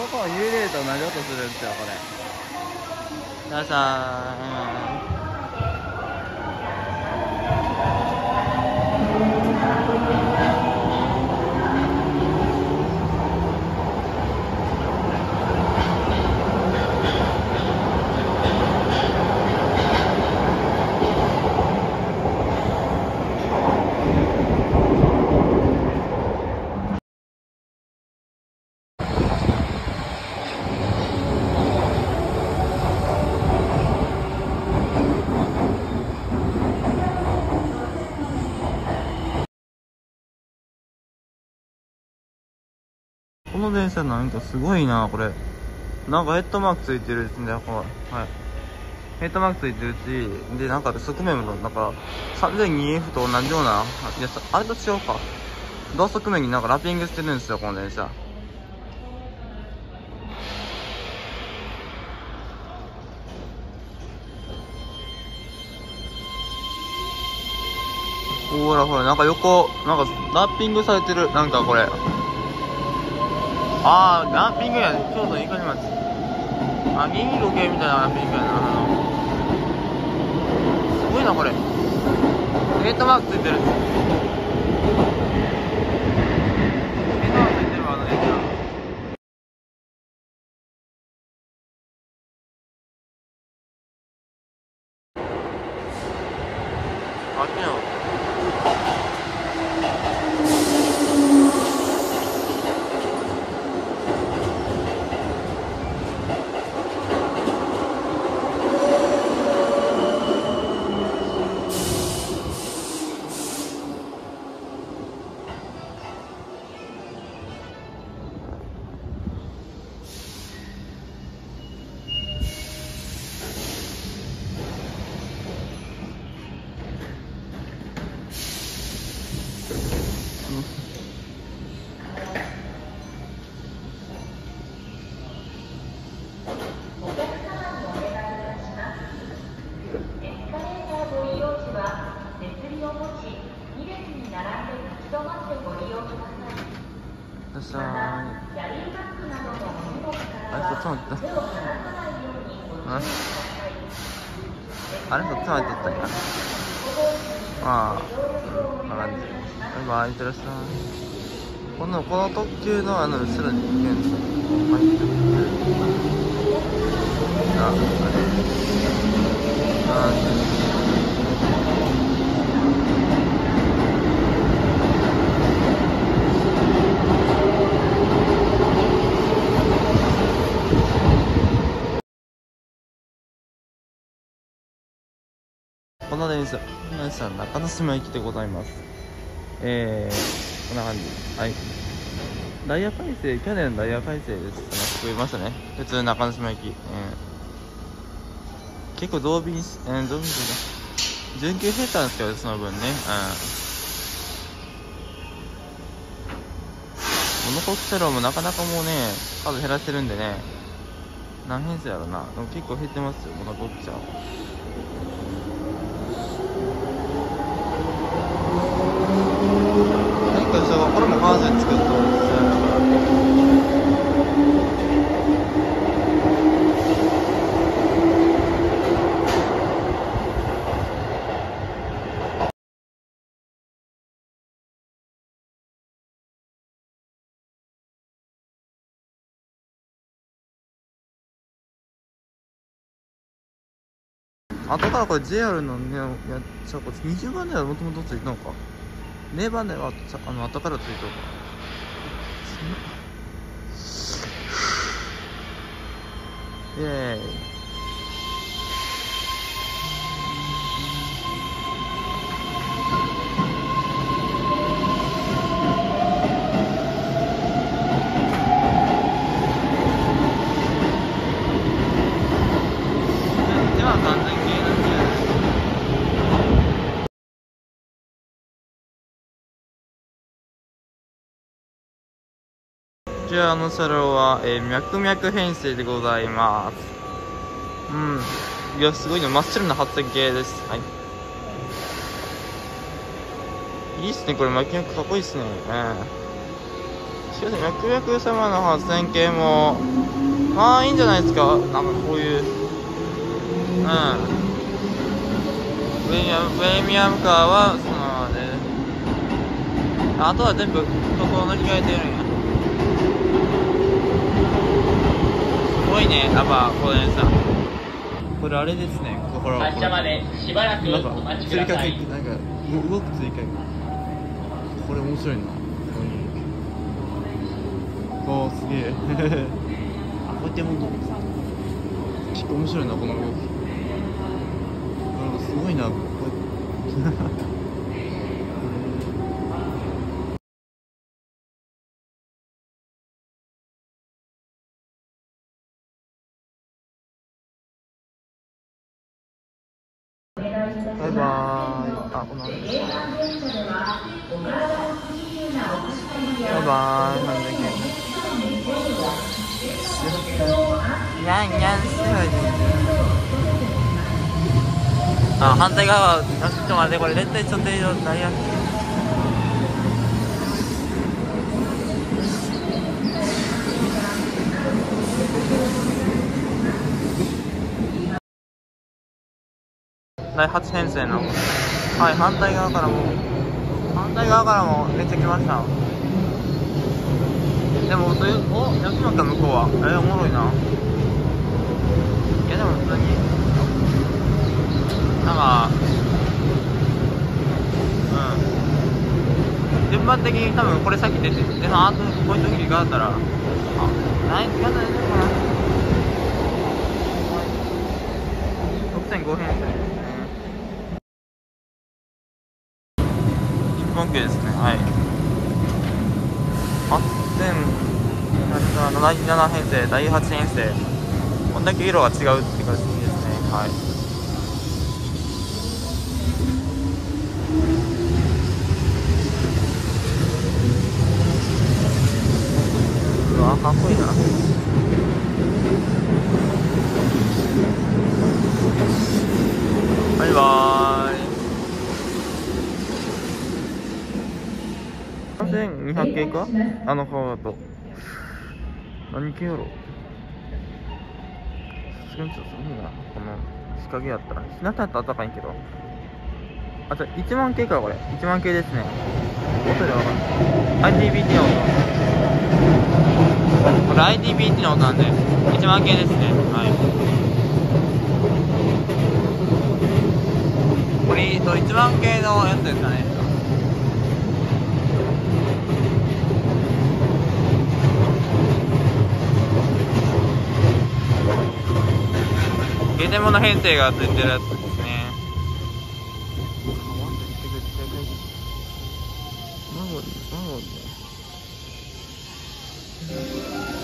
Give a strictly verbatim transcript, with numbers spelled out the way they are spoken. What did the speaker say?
この幽霊と同じ音するんですよこれ。さあさあ、この電車なんかすごいなこれ。なんかヘッドマークついてるんで、はい、ヘッドマークついてるし、でなんか側面もなんか さんぜんにエフ と同じような、いやあれと違うか、同側面になんかラッピングしてるんですよこの電車。ほらほら、なんか横なんかラッピングされてる、なんかこれ、あーラッピングやね、京都いかに町、あ、銀時計みたいなラッピングやな。すごいなこれ、ヘッドマークついてる、ヘッドマークついてるわあの電車。あっちのさあ、あれそっちまで行った。あれそっちまで行ったんや。まあ、こんな感じ。バイバイ、いってらっしゃい。この、この特急のあの後ろに行けんの。入ってる。あ、あれ。あ、この電車、皆さん中之島駅でございます。えー、こんな感じ。はい。ダイヤ改正、去年ダイヤ改正です。増えましたね。普通中之島駅。うん、結構増便し、うん、増便するな。準急減ったんですけど、その分ね。うん。モノコク車両もなかなかもうね、数減らしてるんでね。何編成やろな。でも結構減ってますよ、モノコク車。何か人がこれも関西作ったんですよ。後からこれ ジェイアール のね、やっちゃうこれにじゅうばん台はもともとついたのか。にばん台はあの後からついたのか。イェーイ。では完全系なんで。こちらの車両は、えー、脈々編成でございます。うん。いや、すごいね。真っ白な発線系です。はい。いいっすね。これ、脈々かっこいいっすね。うん。 しかし脈々様の発電系もまあいいんじゃないですか。なんかこういううんプレミアムプレミアムカーはそのままで、あとは全部塗装の着替えてるんや。すごいね。やっぱこれさ、これあれですね。ほら発車までしばらくなんかお待ち釣りかけください。 なんか動く釣りかけ、これ面白いな。こうすげえあ、こうやってもんと結構面白いなこの動き。なんかすごいなこうやってバイバーイ。あ、このバイバーイ。なんだっけ。にゃんにゃんすあ、反対側、ちょっと待って、これ絶対ちょっと何や。だいはち編成の、はい、反対側からも反対側からもめっちゃ来ました。でもそういう、お、やってまった向こうは。えー、おもろいな。いやでも普通になんかうん順番的に多分これ先出て、でその後こういう時があったら、あ、ないかないのかな。ろくてんご編成ですね。本家ですね。はい。はちせんななじゅうなな編成、だいはち編成。こんだけ色が違うって感じですね。はい。うわ、かっこいいな。バイバーイ。さんぜんにひゃく系かあの顔だと。何系やろ。さすがにちょっとすごいな。この仕掛けやったら日向やったら高いんけど、あ、じゃあいちまん系か。これいちまん系ですね。音でわかる。 アイティービーティー の音、これ アイティービーティー の音なんでいちまん系ですね。はい。これいちまん系のやつですかね。ゲテモノ編成がついてるやつですね。なるほど、なるほど。